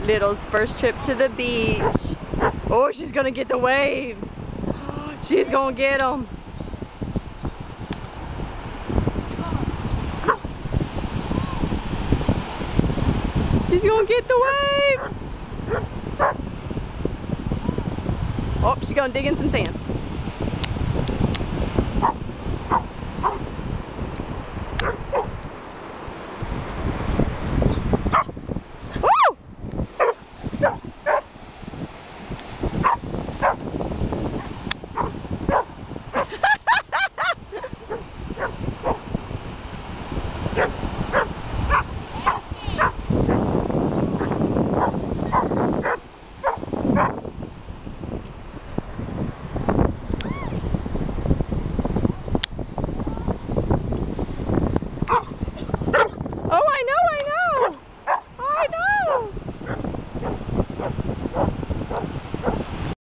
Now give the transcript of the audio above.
Little's first trip to the beach. Oh, she's gonna get the waves. She's gonna get them. She's gonna get the waves. Oh, she's gonna dig in some sand. Yeah.